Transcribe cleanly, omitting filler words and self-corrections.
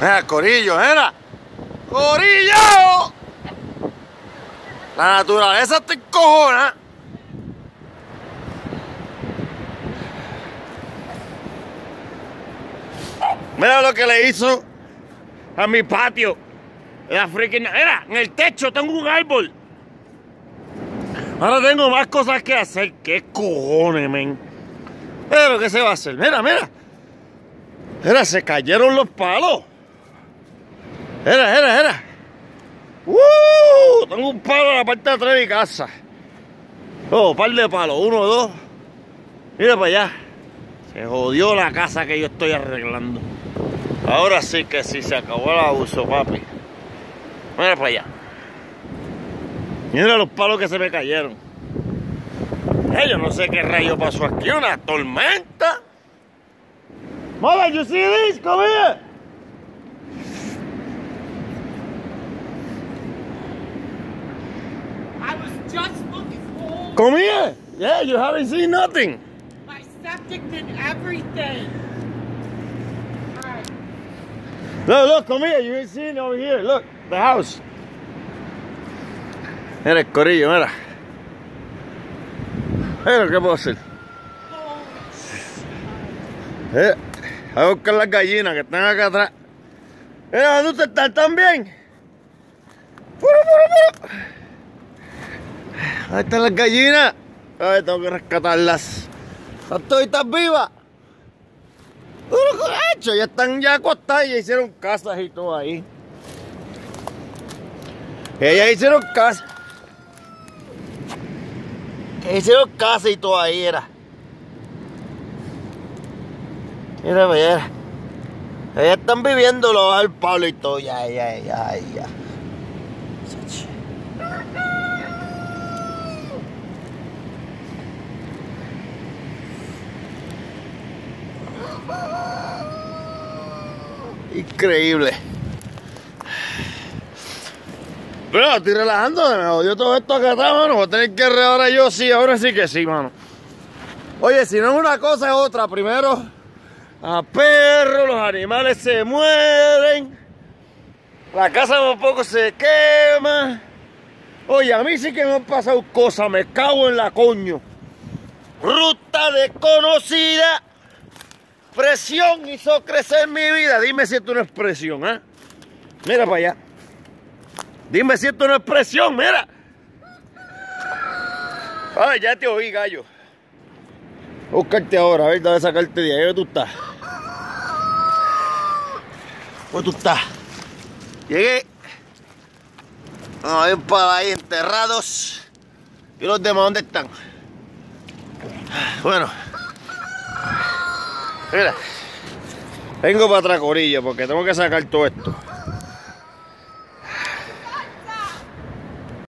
Mira, corillo, mira. ¡Corillo! La naturaleza está encojona. Mira lo que le hizo a mi patio. La freaking... Mira, en el techo tengo un árbol. Ahora tengo más cosas que hacer. ¿Qué cojones, men? Pero ¿qué se va a hacer? Mira, mira. Mira, se cayeron los palos. Mira, mira, mira. Tengo un palo en la parte de atrás de mi casa. Oh, un par de palos. 1, 2. Mira para allá. Se jodió la casa que yo estoy arreglando. Ahora sí que sí, se acabó el abuso, papi. Mira para allá. Mira los palos que se me cayeron. Yo no sé qué rayo pasó aquí. Una tormenta. Mother, you see this? Come here. I was just looking for Come here. Yeah, you haven't seen nothing. my septic and everything. All right. Look, come here. You ain't seen over here. Look, the house. Mira el corillo, mira. Mira, ¿qué puedo hacer? Voy a buscar las gallinas que están acá atrás. Mira, ¿dónde están? ¿Están bien? Ahí están las gallinas. Ay, tengo que rescatarlas. ¿Están toditas vivas? Ya están ya acostadas y hicieron casas y todo ahí. Ellas hicieron casas. Hicieron casa y todo ahí era. Mira, mira. Ellas están viviendo lo al palo y todo. Ya. Increíble. Pero estoy relajando, me jodió todo esto acá atrás, mano. Voy a tener que ahora yo sí, ahora sí que sí, mano. Oye, si no es una cosa es otra. Primero, a perros, los animales se mueren. La casa un poco se quema. Oye, a mí sí que me han pasado cosas, me cago en la coño. Ruta desconocida. Presión hizo crecer mi vida. Dime si esto no es presión, ¿eh? Mira para allá. Dime si esto no es presión, mira. Ay, ya te oí, gallo. Voy a buscarte ahora, a ver, dónde sacarte de ahí. ¿Dónde tú estás? ¿Dónde tú estás? Llegué. Vamos a ver para ahí enterrados. ¿Y los demás dónde están? Bueno. Mira. Vengo para atrás, corillo, porque tengo que sacar todo esto.